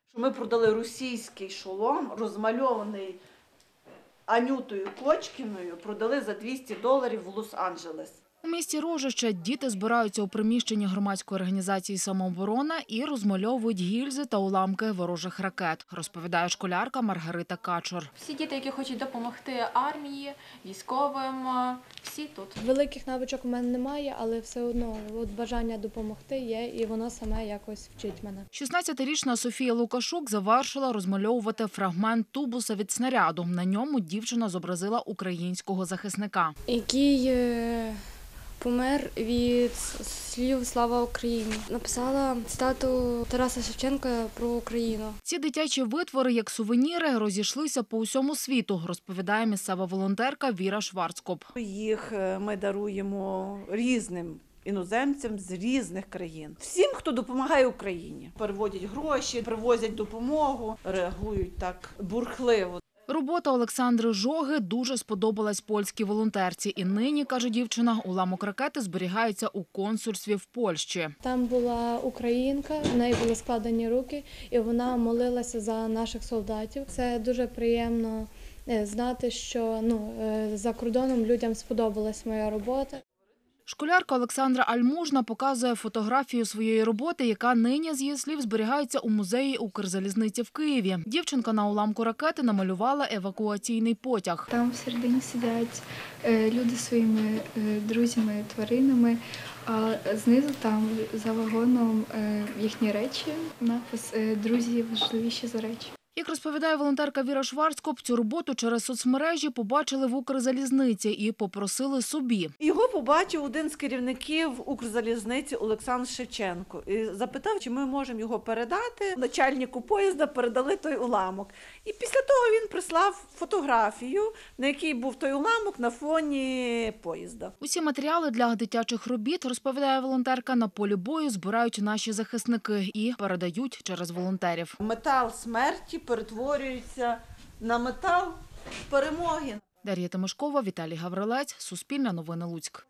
Ми продали російський шолом, розмальований Анютою Кочкіною, продали за $200 в Лос-Анджелес. У місті Рожище діти збираються у приміщенні громадської організації «Самооборона» і розмальовують гільзи та уламки ворожих ракет, розповідає школярка Маргарита Качур. Всі діти, які хочуть допомогти армії, військовим, всі тут. Великих навичок у мене немає, але все одно бажання допомогти є, і воно саме якось вчить мене. 16-річна Софія Лукашук завершила розмальовувати фрагмент тубуса від снаряду. На ньому дівчина зобразила українського захисника. Який помер від слів «Слава Україні». Написала цитату Тараса Шевченка про Україну. Ці дитячі витвори, як сувеніри, розійшлися по усьому світу, розповідає місцева волонтерка Віра Шварцкоп. Їх ми даруємо різним іноземцям з різних країн. Всім, хто допомагає Україні. Переводять гроші, привозять допомогу, реагують так бурхливо. Робота Олександри Жоги дуже сподобалась польській волонтерці. І нині, каже дівчина, уламок ракети зберігається у консульстві в Польщі. Там була українка, в неї були складені руки, і вона молилася за наших солдатів. Це дуже приємно знати, що за кордоном людям сподобалась моя робота. Школярка Олександра Альмужна показує фотографію своєї роботи, яка нині, з її слів, зберігається у музеї Укрзалізниці в Києві. Дівчинка на уламку ракети намалювала евакуаційний потяг. Там всередині сидять люди зі своїми друзями, тваринами, а знизу там за вагоном їхні речі, напис «Друзі важливіші за речі». Як розповідає волонтерка Віра Шварцкоп, цю роботу через соцмережі побачили в Укрзалізниці і попросили собі. Його побачив один з керівників Укрзалізниці Олександр Шевченко і запитав, чи ми можемо його передати. Начальнику поїзда передали той уламок. І після того він прислав фотографію, на якій був той уламок на фоні поїзда. Усі матеріали для дитячих робіт, розповідає волонтерка, на полі бою збирають наші захисники і передають через волонтерів. Метал смерті перетворюється на метал перемоги. Дар'я Тимошкова, Віталій Гаврилець, Суспільне новини Луцьк.